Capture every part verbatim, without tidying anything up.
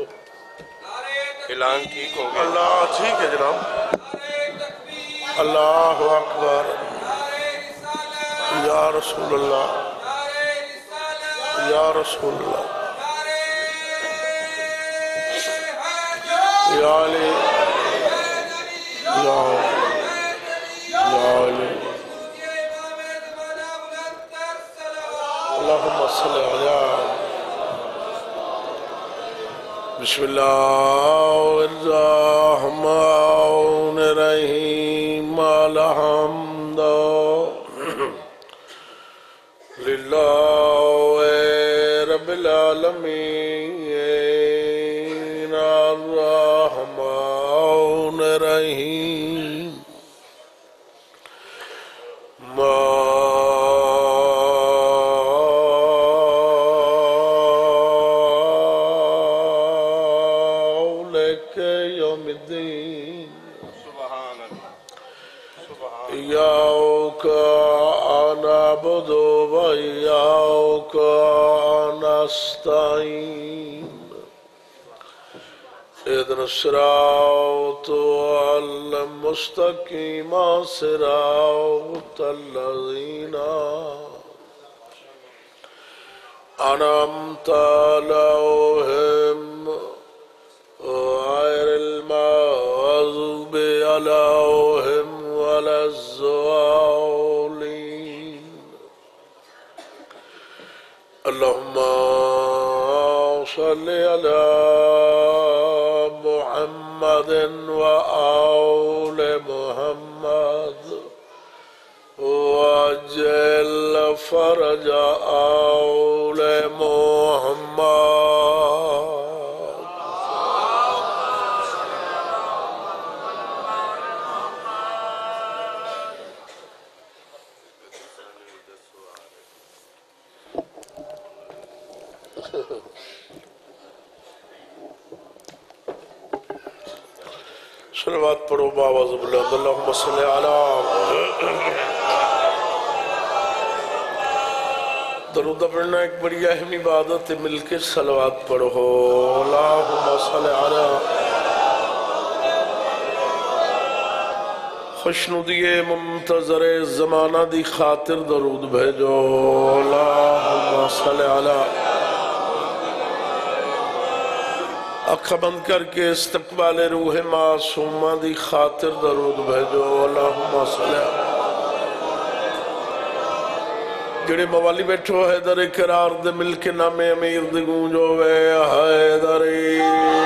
اعلان ٹھیک ہو گیا؟ اللہ ٹھیک ہے جناب. اللہ اکبر. یا رسول اللہ یا رسول اللہ یا علی یا یا علی. اللہم صلی علی. بسم اللہ الرحمن الرحیم. الحمد للہ رب العالمین. الرحمن الرحیم. مالک یوم الدین. سبحان اللہ سبحان ایاک نعبد و ایاک نستعین. اهدنا الصراط المستقيم صراط الذين أنعمت عليهم غير المغضوب عليهم ولا الضالين. اللهم صل على محمد وآل محمد وعجل فرج آل محمد. صلوات پڑھو باواز بلند. اللہم صلی علی. درود پڑھنا ایک بڑی اہم عبادت ہے. مل کے صلوات پڑھو. اللہم صلی علی. خوشنودی منتظر زمانہ دی خاطر درود بھیجو. اللہم صلی علی. اکھا بند کر کے استقبال روح معصومہ دی خاطر درود بھیجو. اللہم صلی علی. جڑے موالی بیٹھو حیدر قرار دے مل کے نام امیر دی گونجو وے حیدری.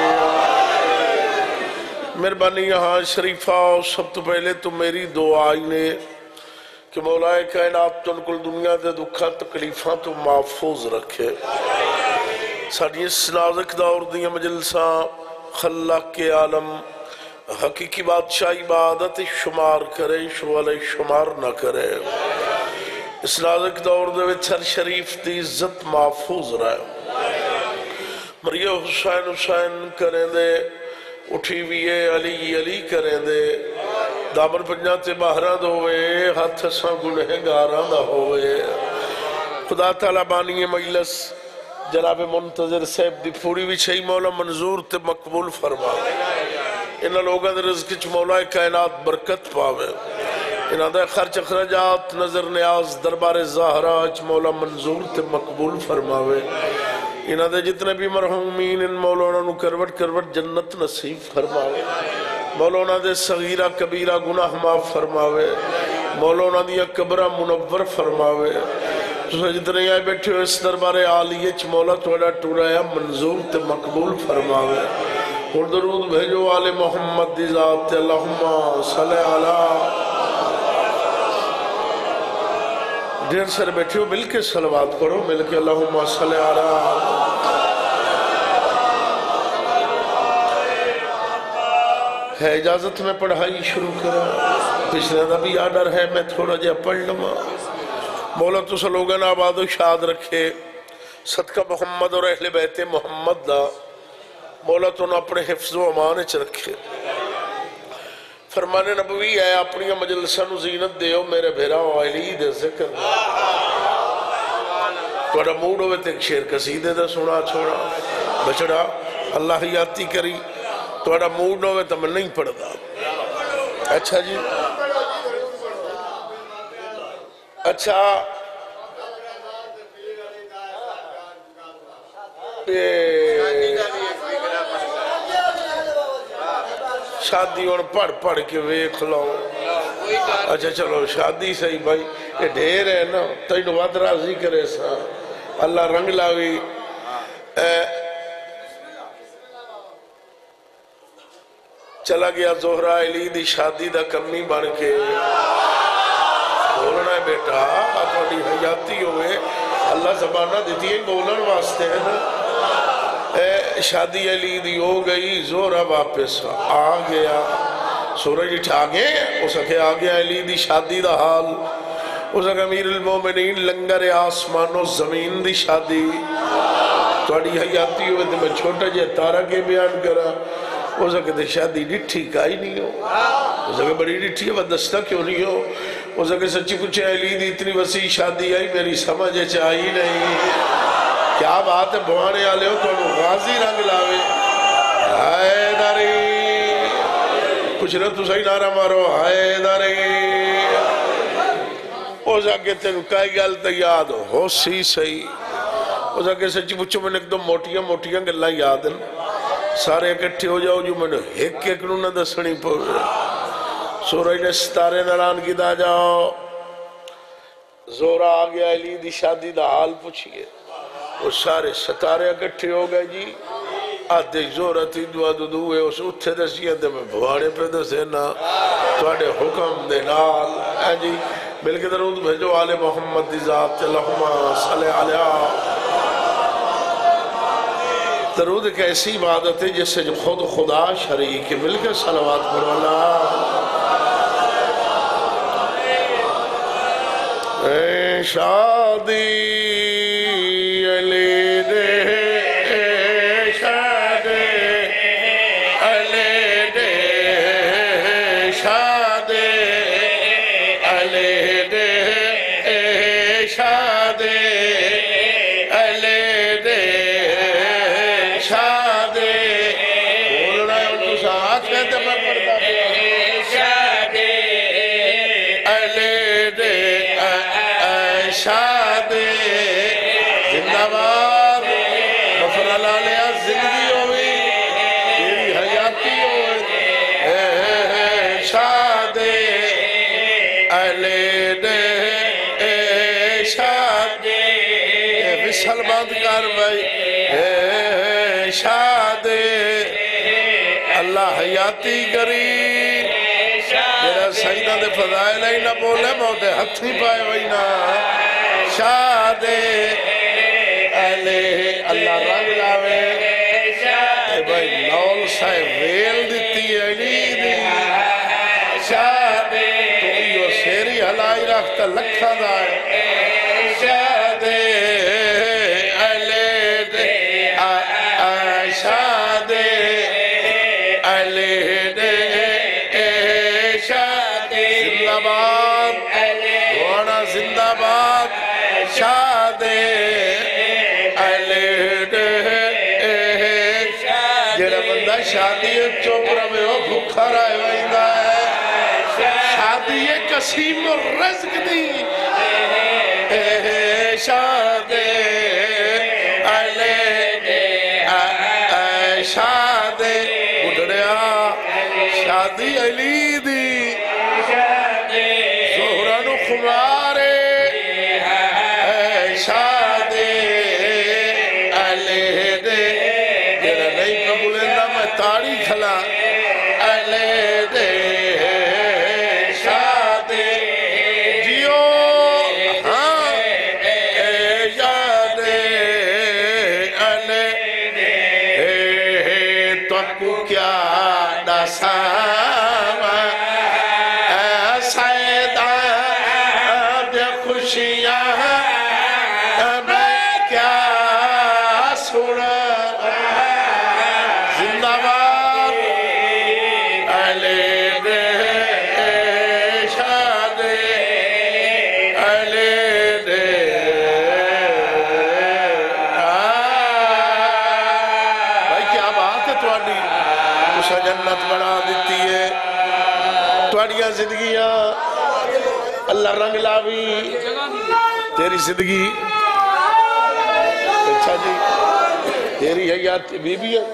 مہربانی یہاں شریفہ سب تو پہلے تو میری دعائی نے کہ مولا کائنات تن کل دنیا دے دکھا تکلیفاں تو محفوظ رکھے. ساڑھی اس نازک دور دیا مجلساں خلاق کے عالم حقیقی بادشاہ عبادت شمار کرے شوال شمار نہ کرے. اس نازک دور دے وچھر شریف دی عزت محفوظ رہے. مریہ حسین حسین کریں دے اٹھی ویے علی علی کریں دے. دامن پنجاتے باہرہ دوئے ہاتھ ساں گنہ گاراں دا ہوئے. خدا تعالیٰ بانی مجلس جناب منتظر صاحب دی پوری بھی چھئی مولا منظور تے مقبول فرما. انہا لوگاں دے رزق چھ مولا کائنات برکت پاوے. انہا دے خرچ اخراجات نظر نیاز دربار زہرہ چھ مولا منظور تے مقبول فرماوے. انہا دے جتنے بھی مرحومین ان مولانا نو کروٹ کروٹ جنت نصیب فرماوے. مولانا دے صغیرہ کبیرہ گناہ معاف فرماوے. مولانا دیا قبرہ منور فرماوے. جتنے آئے بیٹھے ہو اس دربار عالیہ چھ مولا توڑا ٹوڑایا منظور تے مقبول فرماوے. اور درود بھیجو آل محمد دی ذات. اللہم صلی علی. دیر سر بیٹھے ہو مل کے صلوات کرو. مل کے اللہم صلی علی. ہے اجازت میں پڑھائی شروع کرا. پچھلے دا بھی آڈر ہے میں تھوڑا جا پڑھ لما. مولا تو سلوگن آباد و شاد رکھے. صدقہ محمد اور اہل بیت محمد دا مولا تو نہ اپنے حفظ و امان اچھ رکھے. فرمان نبوی ہے اپنی مجلسہ نو زینت دیو میرے بھیرا و علی دے ذکر. توڑا موڑ ہوئے تک شیر قصیدے دا سنا چھوڑا. بچڑا اللہ حیاتی کری توڑا موڈ ہوئے تو میں نہیں پڑھ دا اچھا جی اچھا شادی اور پڑھ پڑھ کے ویکھ لو اچھا چلو شادی صحیح بھائی یہ ڈھیر ہے نا تینو وعد راضی کرے سا اللہ رنگ لاوی چلا گیا زہرہ علی دی شادی دا کمی بن کے بولنا ہے بیٹا اپنی حیاتی ہوئے اللہ زبانہ دیتی ہے بولن واسطے ہے نا شادی علی دی ہو گئی زہرہ واپس آ گیا سورج اٹھا گئے اس کے آگیا علی دی شادی دا حال اس کے امیر المومنین لنگر آسمان و زمین دی شادی توڑی حیاتی ہوئے تو میں چھوٹا جے تارہ کے بیان کرا اس کے شادی ڈٹھی کائی نہیں ہو اس کے بڑی ڈٹھی ہے وہ دستہ کیوں نہیں ہو اس کے سچی پوچھے علی دی اتنی وسیع شادی آئی میری سمجھے چاہی نہیں کیا بات ہے بوانے آلے ہو تو انہوں غازی رنگ لاوے حیدری کچھ نہ تو صحیح نعرہ مارو حیدری اس کے تینو کائی گالتا یاد ہو سی صحیح اس کے سچی پوچھو میں نے ایک دو موٹیاں موٹیاں گلہ یاد ہیں سارے اکٹھے ہو جاؤ جو میں نے ایک ایک نو نہ دسنی پوے سورج نے ستارے نران کی دا جاؤ زورہ آگیا علی دی شادی دا حال پوچھئے وہ سارے ستارے اکٹھے ہو گئے جی آدھے زورہ تھی دعا دو دوئے اس اتھے دسیاں دے میں بھوانے پہ دسینا توڑے حکم دے نال اے جی ملکہ درود بھیجو آل محمد دی ذات اللہم صلی علیہ درود ایک ایسی عبادت ہے جس سے جو خود خدا شریک ہے مل کے صلوات پر اللہ اے شادی علی دے اے شادی علی دے شادی علی دے اے شادی علی دے شادی بول رہا ہے ان کو ساتھ کہتے میں پڑھتا ہے شادی علی دے شادی زندہ باد مفر اللہ لیا زندگی ہوئی تیری حیاتی ہوئی شادی علی دے شادی وصل بند کر بھائی شادی اللہ حیاتی کری میرا سجدہ دے فضائل ہی نہ بولے موتے ہتھی پائے ہوئی نا شادی علیہ اللہ رنگ لاوے اے بھائی نول سائے ویل دیتی ہے علی دی شادی تو یہ سیری حلائی رکھتا لکھا دائے شادی علیہ دے شادی علیہ دے زندہ باد گوانا زندہ باد شادی علیہ دے جیڑا بندہ شادی چوپرہ میں ہو بھوکھا رائے وائندہ ہے شادی قسیم الرزق دی شادی علیہ دے شادی بڑھڑیا شادی علی دی زہران و خمارے شادی علیہ دے جیرا نہیں قبولندہ میں تاڑی کھلا علیہ دے شادی جیو ہاں شادی علیہ دے تو کو کیا دسا کیا بات تے تواڈی تسا جنت بنا دیتی ہے تواڈیاں زندگیاں اللہ رنگ لاوی تیری زندگی اچھا جی تیری حیات بی بی ہے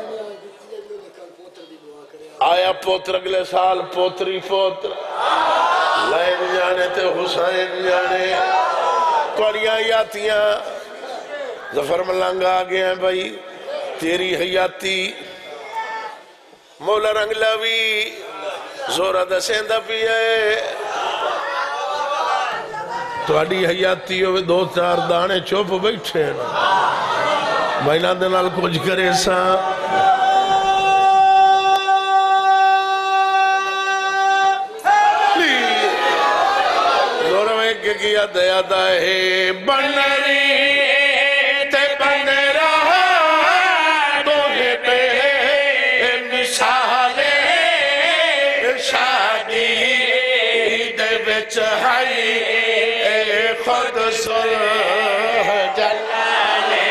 آیا پوتر اگلے سال پوتری پوتر لائن جانے تے حسین جانے توڑیاں حیاتیاں ظفر ملنگ آگے ہیں بھائی تیری حیاتی مولا رنگ لاوی زورہ دسیندہ بھی ہے توڑی حیاتی ہوئے دو چار دانے چوپ بیٹھے ہیں مہینہ دنال کچھ کرے سا کیا دیا دائے بنری تے بن رہا دوہے پہ مثالے شادی دے بچ ہائی خود سلح جلالے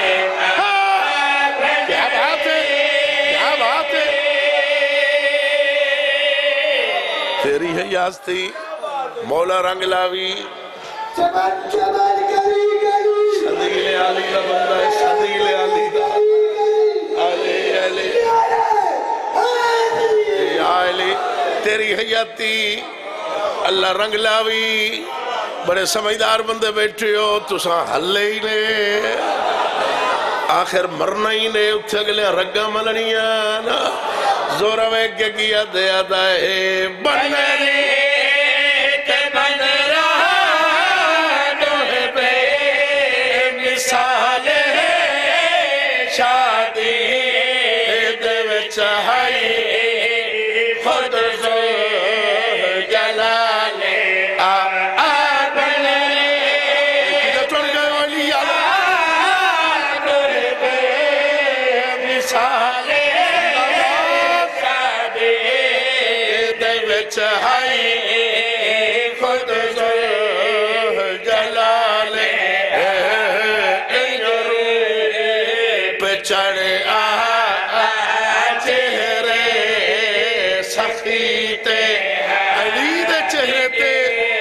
کیا بات ہے کیا بات ہے تیری حیاستی مولا رنگ لاوی صدیل علی کا بندہ ہے صدیل علی کا علی علی یا علی تیری حیاتی اللہ رنگ لاوی بڑے سمجھدار بندے بیٹھے ہو تساں ہلے ہی لے آخر مرنا ہی لے اتھے گلے رگا ملنیاں زورہ میں کیا کیا دیا دائے بنری شادی دے وچ ہائی خود زور جلالے آ آ بنری کدھر ٹوڑ گئے والی آدھر بے مثالے شادی دے وچ ہائی خود زور جلالے چڑھے آہا چہرے سخی تے علی دے چہرے تے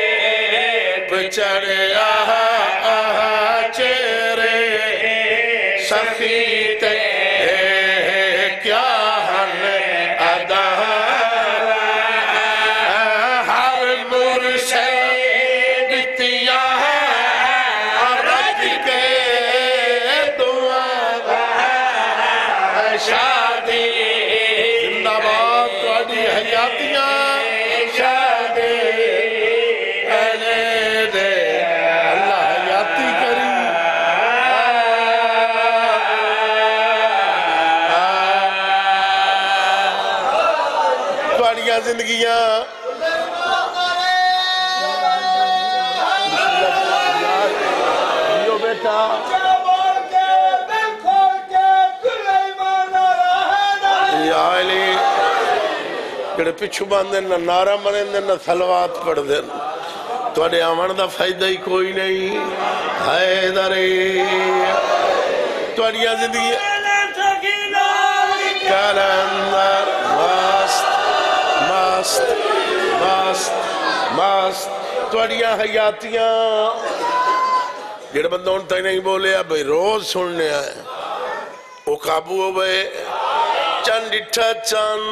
چڑھے آہا چہرے سخی تے کیا ہن ادا ہر مرشد دتیاں رج کے شادی زندہ باد توڑی حیاتیاں شادی انے دے اللہ حیاتی کری توڑیاں زندگیاں یہ بیٹا کڑے پچھو باندھے نہ نعرہ مریں دے نہ سلوات پڑھ دے توڑے آمان دا فائدہ ہی کوئی نہیں حیدرے توڑیاں زندگی کالندر ماست ماست ماست ماست توڑیاں حیاتیاں جڑے بندوں تک نہیں بولے بھئی روز سننے آئے وہ قابو ہو بھئے چند ڈٹھا چند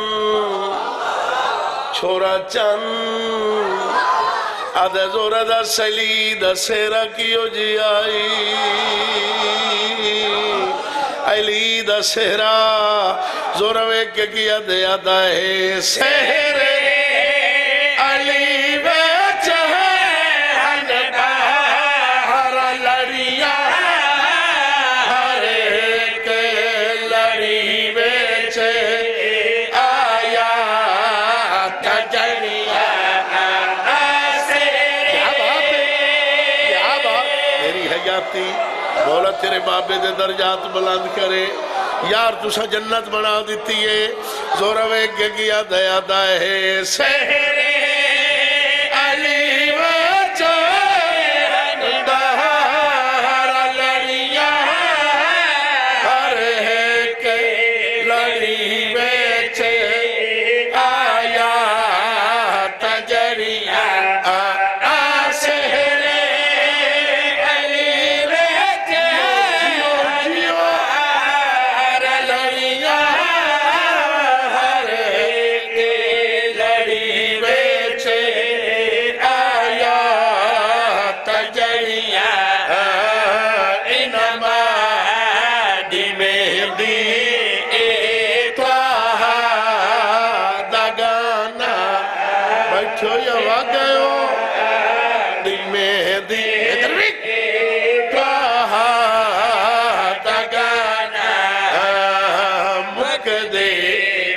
چھوڑا چند آدھے زورہ دا سلی دا سیرہ کیو جی آئی علی دا سیرہ زورہ ویک کے کیا دیا دائے سیرے علی بیچ ہے ہنگا ہر لڑیاں ہر ایک لڑی بیچ آیا تجڑیاں مولا تیرے بابے دے درجات بلند کرے یار تسا جنت بنا دیتی ہے زورہ ویک گیا دیا دائے سہرے علی وچے اندہار لڑیاں ہر ایک لڑی میں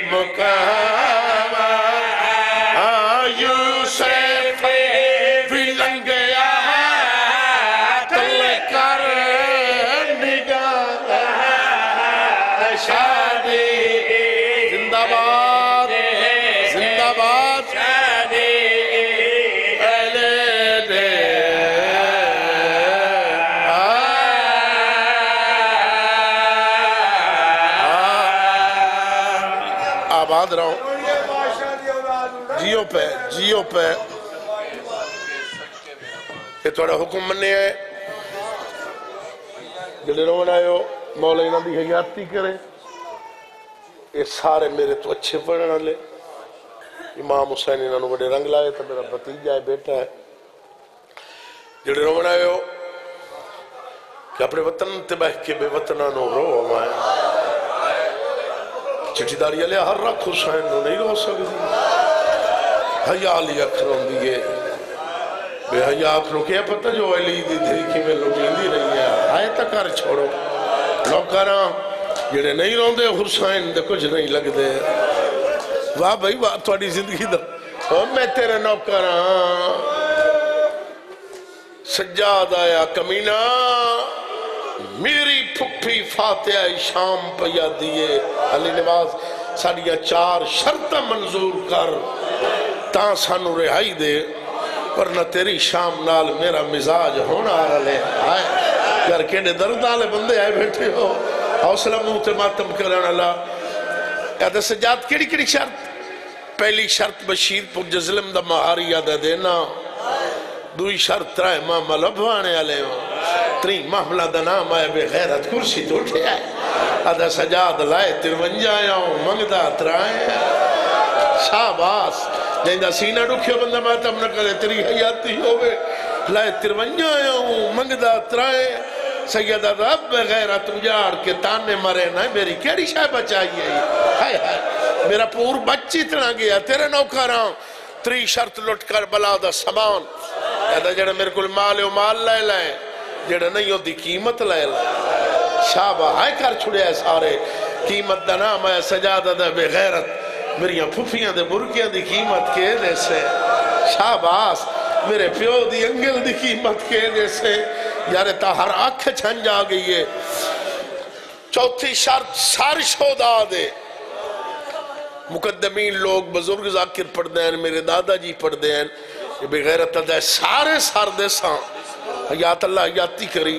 مقام یوسف بھی لنگیا تل کر نگاہ شادی زندہ باد زندہ باد آباد رہو جیو پہ جیو پہ یہ تھوڑا حکم مننے ہے جلے رونا آئے ہو مولا انہاں دی حیاتی کرے یہ سارے میرے تو اچھے پڑھنا لے امام حسین انہاں نو بڑے رنگ لائے تو میرا بتیجہ ہے بیٹا ہے جلے رونا آئے ہو کہ اپنے وطن تے بہ کے بے وطنہ نو رو ہمائے چٹی داری علیہ ہر رکھ حسین نو نہیں رو سکتی حیاء علی اکھروں دیئے بے حیاء اکھروں کیا پتہ جو علی دی تھی کہ میں لوٹین دی رہی ہے آئے تک کر چھوڑو نوکراں جڑے نہیں رون دے حسین دے کچھ نہیں لگ دے واہ بھائی واہ توڑی زندگی دا میں تیرے نوکراں سجاد آیا کمینہ میری پھپھی فاتحہ شام پیا دیئے علی نواز ساڑیاں چار شرطہ منظور کر تاں سانو رہائی دے ورنہ تیری شام نال میرا مزاج ہونا آ لے آئے یار کیڑے درد آلے بندے آئے بیٹھے ہو حوصلہ موت ماتم کرنا اللہ یاد سجاد کیڑی کیڑی شرط پہلی شرط بشیر پر جزلم دا مہاری یادہ دینا دوئی شرط رائے ماما لبھانے آلے ہو تری محملہ دا نام آئے بے غیرت کرسی تو اٹھے آئے آدھا سجاد لائے ترونجا آیا ہوں منگدہ ترائے شاباس جائندہ سینہ رکھیو بندہ ماتم نہ کرے تری حیاتی ہوئے لائے ترونجا آیا ہوں منگدہ ترائے سیدہ رب بے غیرت اجاڑ کے تانے مرے نہ میری کیڑی شاہ بچائیے ہائے ہائے میرا پور بچی تنا گیا تیرے نوکراں تری شرط لٹ کر بلا دا سامان کہتا جڑا میرے کل مال و مال لائے لائے جڑا نہیں ہو دی قیمت لائے لائے شابہ ہائے کر چھڑے ہیں سارے قیمت دا نام ہے سجادہ دا بے غیرت میریاں پھوپیاں دے برکیاں دی قیمت کے دے سے شاباس میرے پیو دی انگل دی قیمت کے دے سے یارے تا ہر آنکھ چھن جا گئی ہے چوتھی شرط سارش ہو دا دے مقدمین لوگ بزرگ ذاکر پڑھ دیں میرے دادا جی پڑھ دیں یہ بے غیرت دے سارے سار دے ساں حیات اللہ حیاتی کری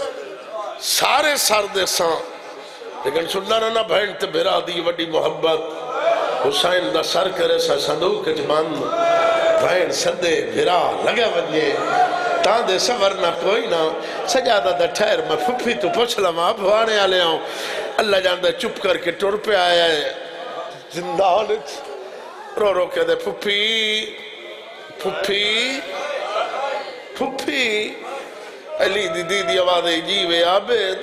سارے سار دے ساں لیکن سننا رہنا بہن تے بھرا دی وڈی محبت حسین دا سر کرے سا صندوق جمان بہن صدے بھرا لگا ونجے تاں دے سفر نہ کوئی نہ سجادہ دا ٹھہر میں پھپھی تو پوچھ لما بھوانے آلے آؤں اللہ جان دے چپ کر کے ٹور پہ آیا ہے زندان رو رو کے دے پھپھی پھپھی پھپھی علی دی دی دی آوازے جیوے عابد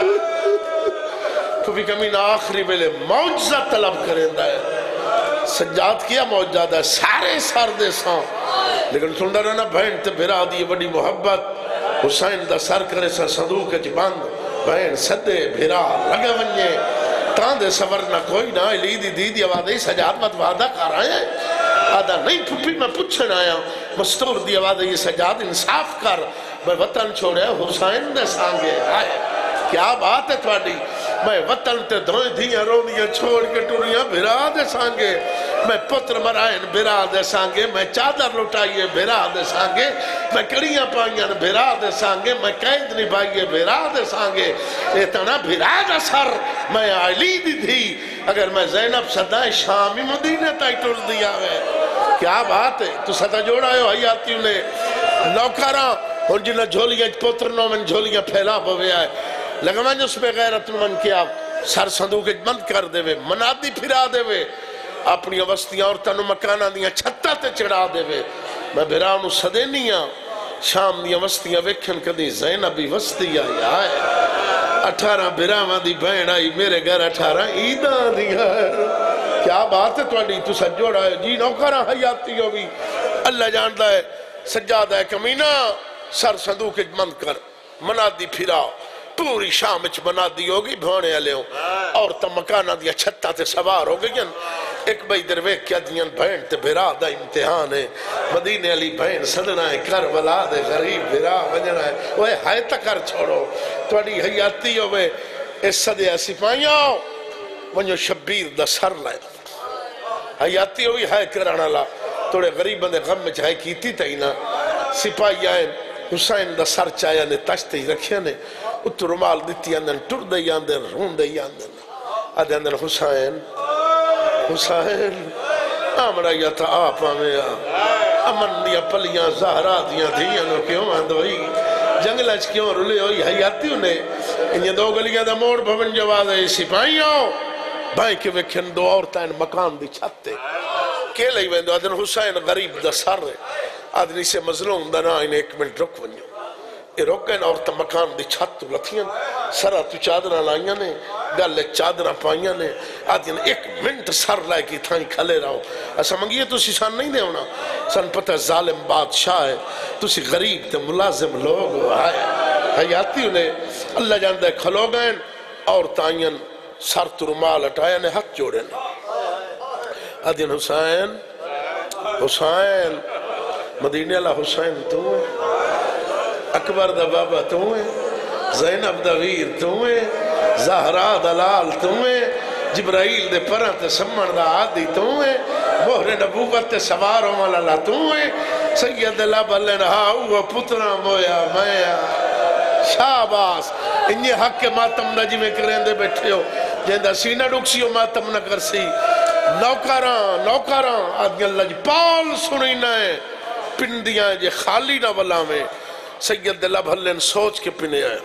پھپھی کمین آخری بلے موجزہ طلب کریں دائے سجاد کیا موجزہ دائے سارے سار دے ساں لیکن سنڈا رہنا بہن تے بھرا دی بڑی محبت حسین دا سر کرے سا صندوق اچ بند بہن صدے بھرا لگا ونجے تاں دے سفر نہ کوئی نہ علی دی دی دی آوازے سجاد مت وعدہ کر آئے ہیں آدھا نہیں پھپھی میں پوچھن آیا مستور دی آوازے یہ سجاد انصاف کر میں وطن چھوڑے حسین دے سانگے آئے کیا بات ہے تھوڑی میں وطن تے دھوئیں دھیاں رونیاں چھوڑ کے ٹوریاں بھرا دے سانگے میں پتر مرائن بھرا دے سانگے میں چادر لٹائیے بھرا دے سانگے میں کڑیاں پائیاں بھرا دے سانگے میں قید نبھائیے بھرا دے سانگے اتنا بھرا دے سر میں علی دی تھی اگر میں زینب صدائے شامی مدینہ تائی ٹر دیا ہے کیا بات ہے تو صدا جوڑا ہے حیاتیوں نے نوکراں اور جنہ جھولیاں پتر نو من جھولیاں پھیلا ہوئے آئے لگا میں اس پہ غیرت من کیا سر صندوق بند کر دے وے منادی پھرا دے وے اپنی وستیاں اور تنو مکانہ دیا چھتا تے چڑھا دے وے میں بھراؤنو صدینیاں شام دیا وستیاں ویکھن کدی زینبی وستی آئی آئے اٹھارہ بھراؤں دی بہن آئی میرے گھر اٹھارہ عیداں دیا کیا بات ہے توڑی تو سجوڑا ہے جی نوکرہ حیاتی ہوئی اللہ جاندہ ہے سجادہ ہے کمینہ سر صندوق بند کر منادی پھرا پوری شام اچ بنا دی ہوگی بھونے والے ہوں اور تا مکانہ دیا چھتا تے سوار ہو گئی ایک بھائی درویک کیا دیاں بہن تے بھرا دا امتحان ہے مدینے علی بہن صدنا ہے کربلا دے غریب بھرا وجنا ہے وہ ہائے تکر چھوڑو توڑی حیاتی ہوئے اس صدیہ سپاہیاں ونجو شبیر دا سر لائے حیاتی ہوئی ہائے کرانا لا توڑے غریب بندے غم میں چاہے کیتی تینا سپاہی آئین حسین دا سر چاہیا نے تشتے ہی رکھیا نے اتو رمال دیتی اندن ٹر دے اندن رون دے اندن آدھے اندن حسین حسین آمڑا یا تا آپا میں امن دیا پلیاں زہرہ دیا دیا نو کیوں آندوئی جنگلچ کیوں رلے ہوئی حیاتی انہیں انہیں دو گلیاں دا موڑ بھون جواز ہے سپاہیوں بھائی کے وکھن دو عورتیں مکان دی چھتے کے لئی ویندو آدھن حسین غریب دا سر ہے آدھنی سے مظلوم دا نا انہیں ایک منٹ رک ونیو یہ رکن عورتیں مکان دی چھت لتھیاں سرہ تو چادرہ لائیاں نے گلے چادرہ پائیاں نے آدھن ایک منٹ سر لائے کی تھائیں کھلے رہو ایسا منگیے تو سی سان نہیں دے ہونا سن پتہ ظالم بادشاہ ہے تو سی غریب تے ملازم لوگ آئے حیاتی انہیں اللہ جاندہ ہے کھلو گئن اور تائین سر ترمال اٹھایا نے حق جوڑے نے آدھین حسین حسین مدینہ اللہ حسین تو ہے اکبر دا بابا تو ہے زینب دا ویر تو ہے زہرہ دلال تو ہے جبرائیل دے پرہ تے سمن دا عادی تو ہے مہر نبوت تے سواروں والا تو ہے سید اللہ بلن ہاؤ پترہ مویا میا شاباس انہیں حق کے ماتم نہ جی میں کریں دے بیٹھے ہو جہندہ سینہ ڈکسی ہو ماتم نہ کر سی نوکران نوکران آدھیں اللہ جی پال سنی نائے پندیاں جے خالی نہ ولا میں سید اللہ بھلن سوچ کے پنے آئے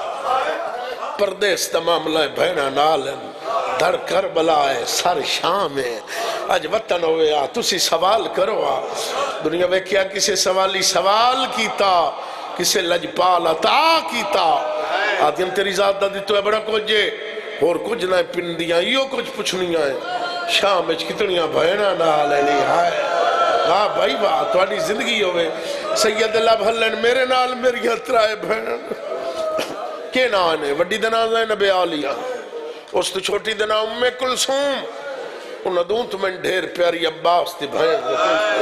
پردیس تمام لائے بہنہ نالن در کربلا ہے سر شام ہے آج وطن ہوئے آ تسی سوال کرو آ دنیا میں کیا کسے سوالی سوال کیتا کسے لجپال عطا کیتا آدھیم تیری ذات دا دی تو ہے بڑا کچھ جے اور کچھ نہ پندیاں یہ کچھ پچھنیاں ہیں شام اچھ کتنیاں بہنہ نال ہے نہیں آئے ہاں بھائی بات توڑی زندگی ہوئے سید اللہ بھلن میرے نال میری ہترائے بہن کے نانے وڈی دنازہ نبی آلیہ اس تو چھوٹی دنا ام کلثوم انہوں دوں تمہیں ڈھیر پیاری عباس تھی بہن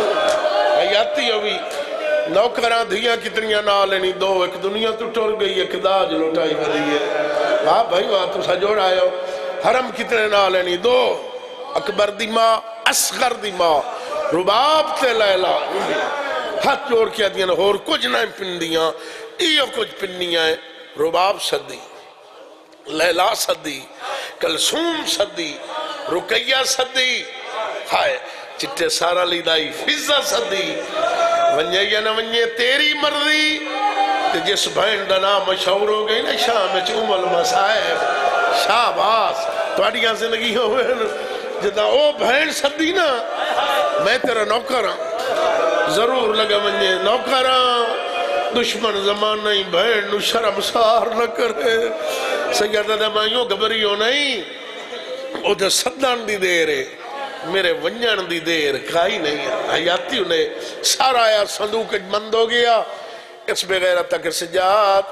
حیاتی ہوئی نوکران دھیاں کتنیاں نالینی دو ایک دنیا تو ٹور گئی ایک داج لوٹائی بھری ہے ہاں بھائی وہاں تو سجوڑ آئے ہو حرم کتنے نالینی دو اکبر دی ماں اصغر دی ماں رباب تے لیلہ ہاتھ جوڑ کیا دیا اور کچھ نہ پندیاں ایو کچھ پندیاں ہیں رباب صدی لیلہ صدی کلثوم صدی رقیہ صدی ہائے چٹے سارا لیدائی فضہ صدی ونجے یا نہ ونجے تیری مرضی کہ جس بہن دا نام مشہور ہو گئی نا شام ام المصائب شاباس توڑیاں زندگی ہوئے جدا او بہن صدی نا میں تیرا نوکراں ضرور لگا ونجے نوکراں دشمن زمان نہیں بہن نو شرم سار نہ کرے سیدہ دا مائیوں گبریوں نہیں او دے صدان دی دیرے میرے ونجن دی دیر کھائی نہیں حیاتی انہیں سارا آیا صندوق مند ہو گیا اس بغیر تک سجاد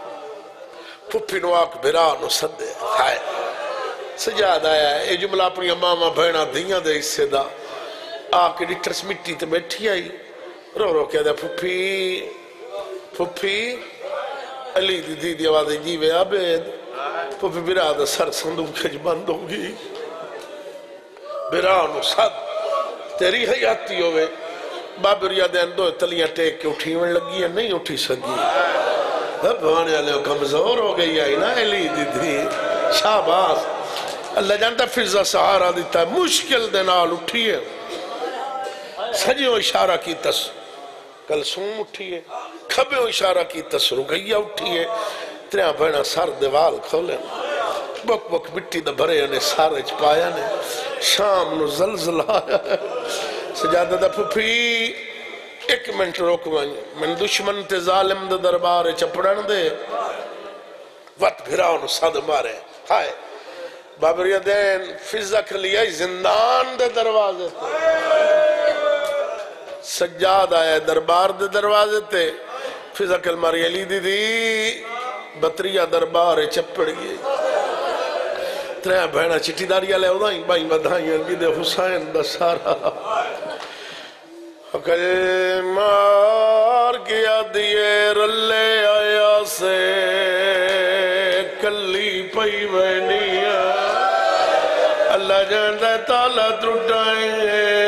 پھپی نواک بھرانو صدے ہائے سجاد آیا ہے اے جملہ اپنی امامہ بہنہ دھیاں دے اس سے دا آکے ڈٹرس مٹی تے بیٹھی آئی رو رو کہہ دے پھپی پھپی علی دی دی دی آوازی جیوے عبید پھپی برادہ سر صندوق کھج بند ہوگی برانو صد تیری حیاتی ہوئے بابر یادین دو تلیاں ٹیک کے اٹھیویں لگی ہے نہیں اٹھی سکی اب آنے والے کمزور ہو گئی آئی نا علی دی دی شاباس اللہ جانتا فضہ سہارا دیتا ہے مشکل دنال اٹھی ہے سجیوں اشارہ کی تس کلثوم اٹھی ہے کھبیوں اشارہ کی تس رقیہ اٹھی ہے تریاں بہنہ سر دیوال کھولے بک بک مٹی دا بھرے انہیں سارے چپایا نے شام نو زلزل آیا ہے سجادہ دا پھپی ایک منٹ روک مانگی من دشمن تے ظالم دا دربار چپڑن دے وقت بھراؤ نو صد مارے ہائے بابر یدین فضہ کھلیا زندان دے دروازے تے سجاد آیا دربار دے دروازے تے فضہ کل ماری علی دی دی بطریہ دربار چپڑیے تریا بہنا چٹی داریا لے اودائیں بائیں بدھائیں انگی دے حسین دا سارا کل مار گیا دیے رلے آیا سے کلی پئی بینیا اللہ جاندہ تالا ترٹائیں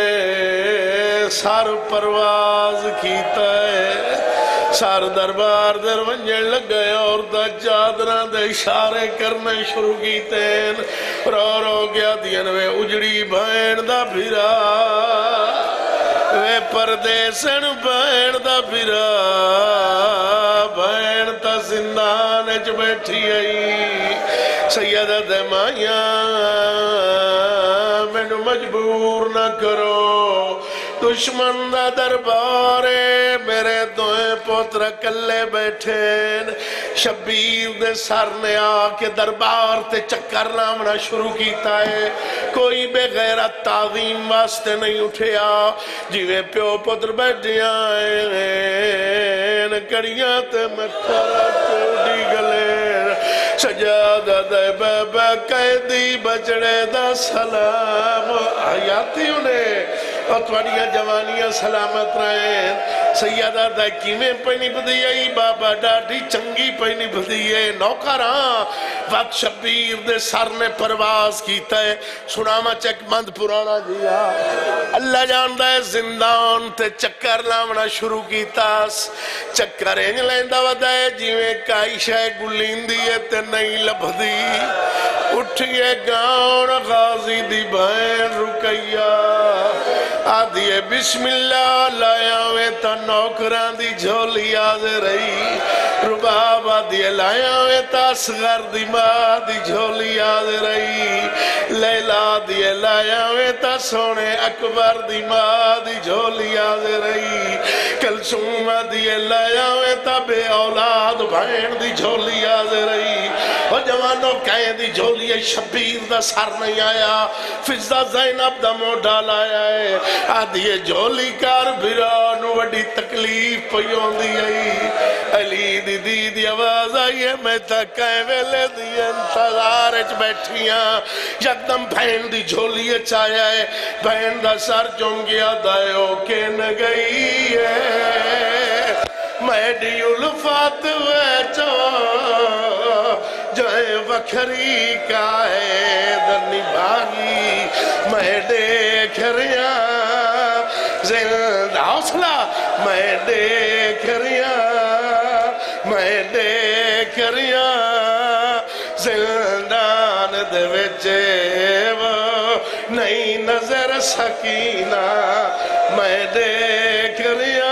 سار پرواز کیتا ہے سار دربار در ونجن لگ گئے اور دا چادران دے اشارے کرنے شروع کیتے ہیں رو رو گیا دین وے اجڑی بین دا بھیرا وے پردیسن بین دا بھیرا بین تا زندان اچ بیٹھی آئی سیدہ دے مائیاں مینو مجبور نہ کرو دشمن دا دربارے میرے دوئے پوتر کلے بیٹھیں شبیر دے سر نے آ کے دربار تے چکر لامنا شروع کیتا ہے کوئی بے غیرت تعظیم واسطے نہیں اٹھیا جیوے پیو پوتر بیٹھے آئے کڑیاں تے مکھرا چوڑی گلے سجادہ دے بے بے قیدی بچڑے دا سلام آیاتی انہیں اور تواریاں جوانیاں سلامت رہیں سیدہ دا کیمیں پہنی بدھی آئی بابا ڈاڈی چنگی پہنی بدھی ہے نوکران وقت شبیر دے سر نے پرواز کیتا ہے سناما چک مند پرانا جیا اللہ جاندہ ہے زندان تے چکر لامنا شروع کیتا چکر انج لیندہ ودائے جیویں کائشہ گلین دیئے تے نہیں لبھدی اٹھئے گاؤن غازی دی بہن رکیا آدھیے بسم اللہ لائیاویں تا نوکران دی جھولی آزے رہی رباب آدھیے لائیاویں تا اصغر دی ماں دی جھولی آزے رہی لیلہ آدھیے لائیاویں تا سونے اکبر دی ماں دی جھولی آزے رہی کلسوم آدھیے لائیاویں تا بے اولاد بھین دی جھولی آزے رہی اور جوانوں کہیں دی جھولی شبیر دا سر نہیں آیا فضہ زینب دا موڈا لایا ہے آدھیے جھولی کار بھرانو وڈی تکلیف پیون دی آئی علی دی دی دی آواز آئی ہے میں تا کہیں ویلے دی انتظار اچ بیٹھیاں یکدم بہن دی جھولی اچ آیا ہے بہن دا سر چون گیا دائیو کے نگئی ہے میڈی الفات ویچو جائے وکھری کا ہے درنی بھاگی میں دیکھ ریا زندہ حوصلہ میں دیکھ ریا میں دیکھ ریا زندان دے وچے وہ نئی نظر سکینہ میں دیکھ ریا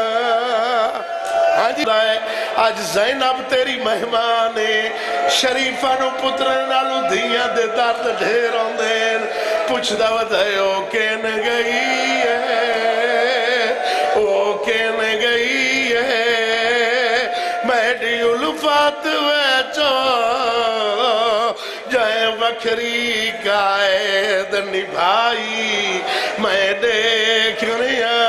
آج زینب تیری مہمانے شریفہ نو پترے نالو دھیاں دے درد ڈھیروں دین پوچھ دا ودائیو کین گئی ہے او کین گئی ہے میڈی الفات ویچو جائے وکھری قائد نبھائی میں دیکھ ریا